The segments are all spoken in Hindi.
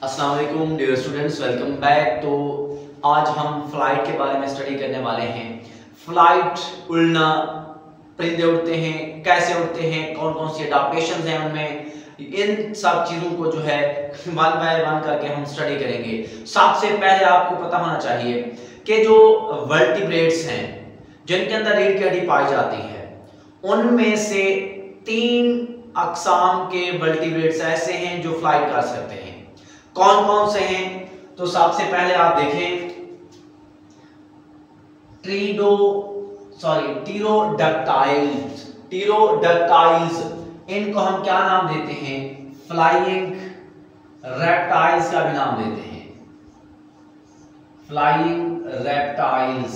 अस्सलाम वालेकुम डियर स्टूडेंट्स, वेलकम बैक। तो आज हम फ्लाइट के बारे में स्टडी करने वाले हैं। फ्लाइट, उड़ना, परिंदे उड़ते हैं, कैसे उड़ते हैं, कौन कौन सी अडैप्टेशंस हैं उनमें, इन सब चीज़ों को जो है वन बाय वन करके हम स्टडी करेंगे। सबसे पहले आपको पता होना चाहिए कि जो वर्टिब्रेट्स हैं जिनके अंदर रीढ़ की हड्डी पाई जाती है, उनमें से 3 अक़साम के वर्टिब्रेट्स ऐसे हैं जो फ्लाई कर सकते हैं। कौन कौन से हैं? तो सबसे पहले आप देखें टीरोडक्टाइल्स। इनको हम क्या नाम देते हैं? फ्लाइंग रेप्टाइल्स का भी नाम देते हैं, फ्लाइंग रेप्टाइल्स।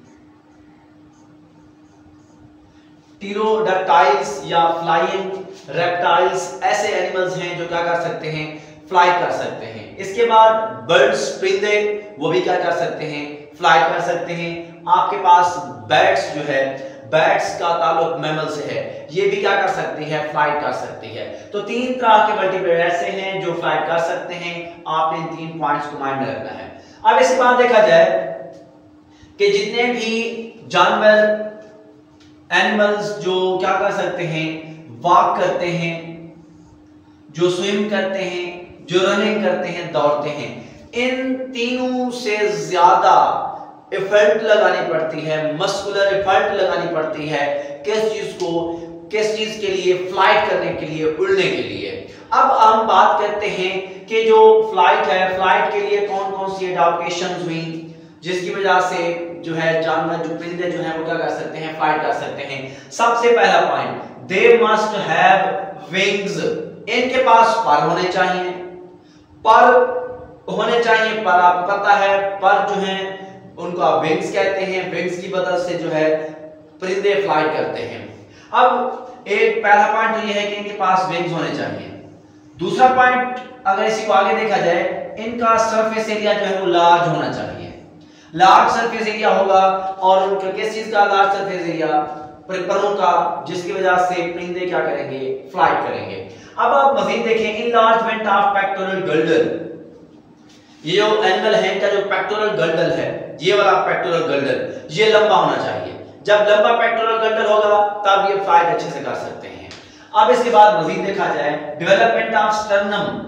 टीरोडक्टाइल्स या फ्लाइंग रेप्टाइल्स ऐसे एनिमल्स हैं जो क्या कर सकते हैं? फ्लाई कर सकते हैं। इसके बाद बर्ड्स, परिंदे, वो भी क्या कर सकते हैं? फ्लाई कर सकते हैं। आपके पास बैट्स जो है, बैट्स का ताल्लुक मैमल से है, ये भी क्या कर सकती है? फ्लाई कर सकती है। तो 3 तरह के वर्टिब्रेट ऐसे हैं जो फ्लाई कर सकते हैं। आपने इन 3 पॉइंट्स को माइंड में रखना है। अब इसके बाद देखा जाए कि जितने भी जानवर, एनिमल्स जो क्या कर सकते हैं? वॉक करते हैं, जो स्विम करते हैं, जो रनिंग करते हैं, दौड़ते हैं, इन तीनों से ज्यादा एफर्ट लगानी पड़ती है, मस्कुलर एफर्ट लगानी पड़ती है किस चीज को, किस चीज के लिए? फ्लाइट करने के लिए, उड़ने के लिए। अब हम बात करते हैं कि जो फ्लाइट है, फ्लाइट के लिए कौन कौन सी एडैप्टेशंस हुई जिसकी वजह से जो है जानवर, जो परिंदे जो है वो क्या कर सकते हैं? फ्लाइट कर सकते हैं। सबसे पहला point, they must have wings. इनके पास पर होने चाहिए, पर होने चाहिए। पर आपको पता है, पर जो है उनको आप विंग्स कहते हैं। विंग्स की मदद से जो है परिंदे फ्लाई करते हैं। अब एक पहला पॉइंट तो ये है कि इनके पास विंग्स होने चाहिए। दूसरा पॉइंट, अगर इसी को आगे देखा जाए, इनका सरफेस एरिया जो है वो लार्ज होना चाहिए। लार्ज सरफेस एरिया होगा, और उनका किस चीज का लार्ज सरफेस एरिया? परों का, जिसकी वजह से परिंदे क्या करेंगे? फ्लाइट करेंगे। अब आप मजीद देखें, इनलार्जमेंट ऑफ पेक्टोरल गर्डल। ये जो एनिमल है, इनका जो पेक्टोरल गर्डल है, ये वाला पेक्टोरल गर्डल, ये लंबा होना चाहिए। जब लंबा पेक्टोरल गर्डल होगा तब ये फ्लाइट अच्छे से कर सकते हैं। अब इसके बाद मजीद देखा जाए, डेवलपमेंट ऑफ स्टर्नम।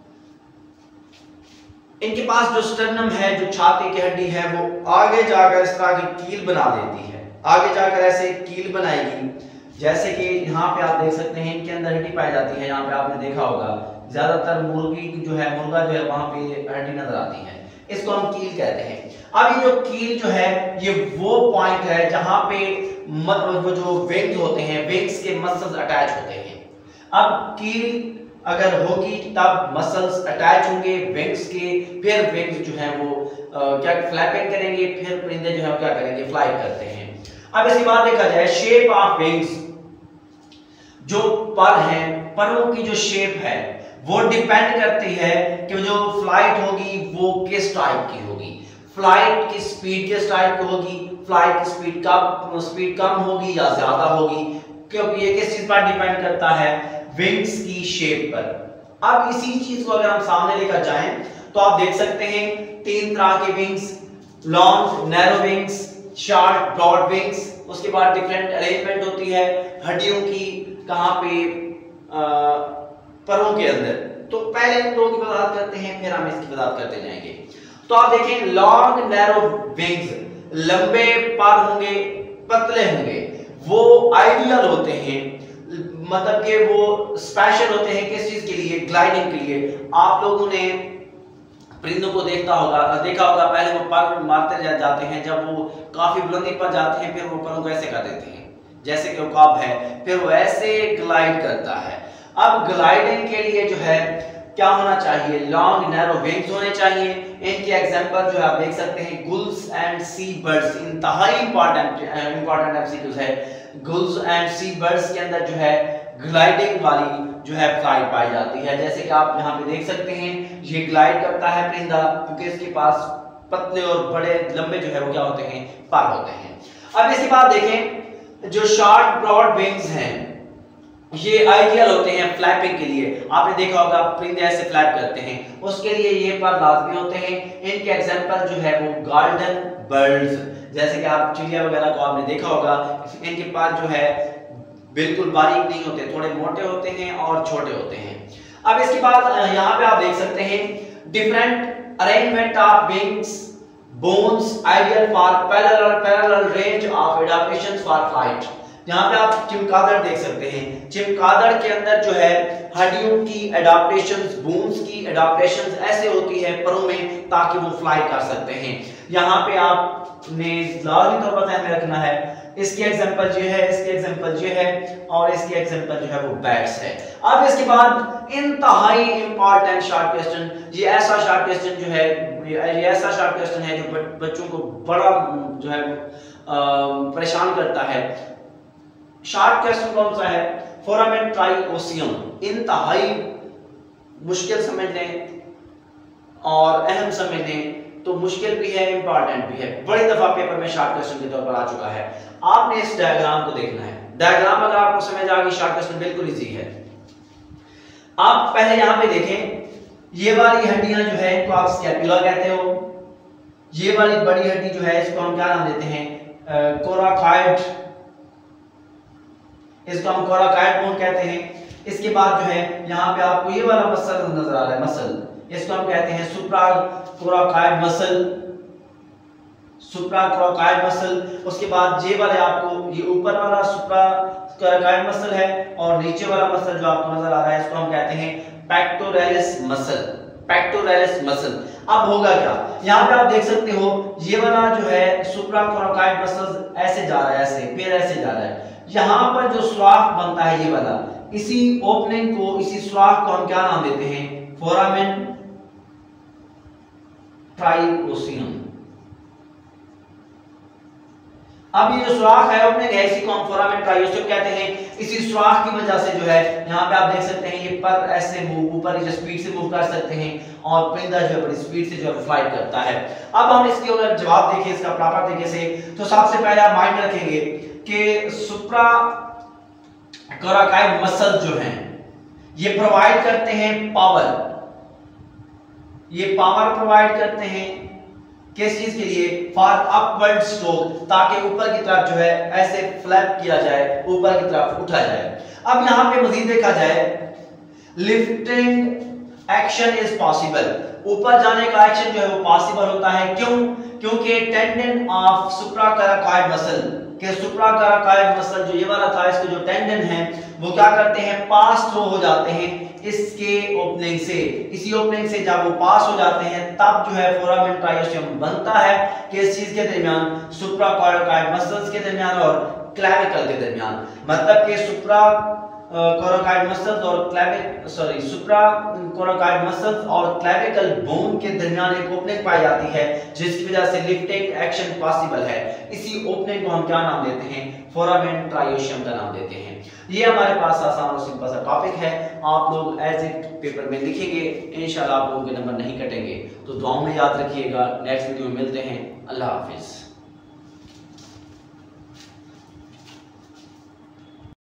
इनके पास जो स्टर्नम है, जो छाती की हड्डी है, वो आगे जाकर इस तरह की कील बना देती है। आगे जाकर ऐसे कील बनाएगी, जैसे कि यहाँ पे आप देख सकते हैं इनके अंदर हड्डी पाई जाती है। यहाँ पे आपने देखा होगा ज्यादातर मुर्गी जो है, मुर्गा जो है, वहां पे हड्डी नजर आती है। इसको हम कील कहते हैं। अब ये जो कील जो है, ये वो पॉइंट है जहां पे वो जो विंग्स होते हैं, विंग्स के मसल्स अटैच होते हैं। अब कील अगर होगी तब मसल्स अटैच होंगे विंग्स के, फिर विंग्स जो है वो क्या फ्लैपिंग करेंगे, फिर परिंदे जो है क्या करेंगे? फ्लाई करते हैं। अब इसके बाद देखा जाए, शेप ऑफ विंग्स। जो पर हैं, परों की जो शेप है वो डिपेंड करती है कि जो फ्लाइट होगी वो किस टाइप की होगी। फ्लाइट की स्पीड किस टाइप की होगी? फ्लाइट की स्पीड कम होगी या ज्यादा होगी? क्योंकि ये किस चीज पर डिपेंड करता है? विंग्स की शेप पर। अब इसी चीज को अगर हम सामने लेकर जाएं तो आप देख सकते हैं 3 तरह के wings, long narrow wings, short broad wings. उसके बाद डिफरेंट अरेंजमेंट होती है हड्डियों की, कहां पे? परों के अंदर। तो पहले इन दो की वजाहत करते हैं, फिर हम इसकी वजाहत करते जाएंगे। तो आप देखें, लॉन्ग नैरो विंग्स, लंबे पर होंगे, पतले होंगे, वो आइडियल होते हैं, मतलब कि वो स्पेशल होते हैं किस चीज के लिए? ग्लाइडिंग के लिए। आप लोगों ने परिंदों को देखा होगा, पहले वो पर मारते जाते हैं, जब वो काफी बुलंदी पर जाते हैं, फिर वो परों को ऐसे कर देते हैं जैसे कि कॉब है, फिर वो ऐसे ग्लाइड करता है। अब ग्लाइडिंग के लिए जो है क्या होना चाहिए? लॉन्ग नैरो विंग्स होने चाहिए। इनके एग्जांपल जो आप देख सकते हैं, गुल्स एंड सी बर्ड्स, इंतहाई इंपॉर्टेंट एमसीक्यूज है। गुल्स एंड सी बर्ड्स के अंदर जो है ग्लाइडिंग वाली जो है फ्लाइट पाई जाती है। जैसे कि आप यहाँ पे देख सकते हैं, ये ग्लाइड करता है परिंदा, क्योंकि इसके पास पतले और बड़े लंबे जो है वो क्या होते हैं? पर होते हैं। अब इसके बाद देखें, जो शॉर्ट ब्रॉड विंग्स हैं, ये आइडियल होते हैं फ्लैपिंग के लिए। आपने देखा होगा परिंदे ऐसे फ्लैप करते हैं, उसके लिए ये पर लाजमी होते हैं। इनके एग्जांपल जो है वो गोल्डन बर्ड्स, जैसे कि आप चिड़िया वगैरह को आपने देखा होगा, इनके पास जो है बिल्कुल बारीक नहीं होते, थोड़े मोटे होते हैं और छोटे होते हैं। अब इसके बाद यहाँ पे आप देख सकते हैं different arrangement of wings bones ideal for parallel range of adaptations for flight. यहाँ पे आप चमगादड़ देख सकते हैं, चमगादड़ के अंदर जो है हड्डियों की एडाप्टेशंस, बोन्स की एडाप्टेशंस ऐसे होती है परों में ताकि वो फ्लाई कर सकते हैं। यहाँ पे आपने लाजमी तौर पर ध्यान में रखना है, इसकी एग्जांपल ये है, इसकी एग्जांपल ये है और इसकी एग्जांपल जो है वो बैट्स है। अब इसके बाद इंतहाई इंपॉर्टेंट शॉर्ट क्वेश्चन, ये ऐसा शॉर्ट क्वेश्चन जो है, ये ऐसा शॉर्ट क्वेश्चन है जो बच्चों को बड़ा जो है परेशान करता है। शॉर्ट क्वेश्चन कौन सा है? Foramen triosseum. इंतहाई मुश्किल समझ लें और अहम समझ लें, तो मुश्किल भी है, इंपॉर्टेंट भी है, बड़ी दफा पेपर में शॉर्ट क्वेश्चन के तौर पर आ चुका है। आपने इस डायग्राम को देखना है, डायग्राम अगर आपको समझ आ गई, शॉर्ट क्वेश्चन बिल्कुल इजी है। आप पहले यहां पे देखें, ये वाली हड्डियां जो है इनको आप स्कैपुला कहते हो, ये वाली बड़ी हड्डी जो है इसको हम क्या नाम देते हैं? कोराकॉइड, इसको हम कोराकॉइड बोन कहते हैं। इसके बाद जो है यहाँ पे आपको ये वाला मसल नजर आ रहा है, मसल, इसको हम कहते हैं supracoracoid muscle, supracoracoid muscle. उसके बाद ये वाले आपको ये ऊपर वाला सुप्रा कोराकॉइड मसल है और नीचे वाला मसल जो आपको नजर आ रहा है इसको हम कहते हैं पेक्टोरेलिस मसल, पेक्टोरेलिस मसल। अब होगा क्या? यहाँ पे आप देख सकते हो ये वाला जो है सुप्रा कोराकॉइड मसल ऐसे जा रहा है, ऐसे फिर ऐसे जा रहा है। यहाँ पर जो सुराख बनता है ये वाला, इसी ओपनिंग को, इसी सुराख को हम क्या नाम देते हैं? Foramen triosseum. अब ये जो सुराख है ओपनिंग है, इसी को हम फोरामेन ट्राइओसियम कहते हैं। इसी सुराख की वजह से जो है यहाँ पे आप देख सकते हैं ये पर ऐसे मूव, ऊपर जो स्पीड से मूव कर सकते हैं और परिंदा जो है बड़ी स्पीड से जो है फ्लाइट करता है। अब हम इसके अगर जवाब देखें इसका प्रॉपर तरीके से, तो सबसे पहले आप माइंड रखेंगे कि सुप्रा कोराकॉइड मसल जो हैं ये प्रोवाइड करते हैं पावर, ये पावर प्रोवाइड करते हैं किस चीज के लिए? फॉर अपवर्ड स्ट्रोक, ताकि ऊपर की तरफ जो है ऐसे फ्लैप किया जाए, ऊपर की तरफ उठा जाए। अब यहां पे मजीद देखा जाए, लिफ्टिंग एक्शन इज पॉसिबल, ऊपर जाने का एक्शन जो है वो पॉसिबल होता है। क्यों? क्योंकि tendon of supracoracoid muscle, के सुप्रा कोराकॉइड मसल जो ये वाला था, इसके जो टेंडन है वो क्या करते हैं? पास थ्रू हो जाते हैं इसके ओपनिंग से। इसी ओपनिंग से जब वो पास हो जाते हैं तब जो है फोरामेन ट्राइओसियम बनता है, किस चीज के दरमियान? सुप्रा कोराकॉइड मसल्स के दरमियान और क्लेविकल के दरमियान। मतलब कि सुप्रा कोराकॉइड मसल्स और सुप्रा कोराकॉइड मसल्स और क्लेविकल बोन के दरमियान एक ओपनिंग पाई जाती है, जिसकी वजह से लिफ्टिंग एक्शन पॉसिबल है। इसी ओपनिंग को हम क्या नाम देते हैं? फोरामेन ट्राइओसियम का नाम देते हैं। ये हमारे पास आसान और सिंपल सा टॉपिक है, आप लोग एज इट पेपर में लिखेंगे, इंशाल्लाह आप लोगों के नंबर नहीं कटेंगे। तो दुआओं में याद रखिएगा। नेक्स्ट वीडियो में मिलते हैं। अल्लाह हाफिज।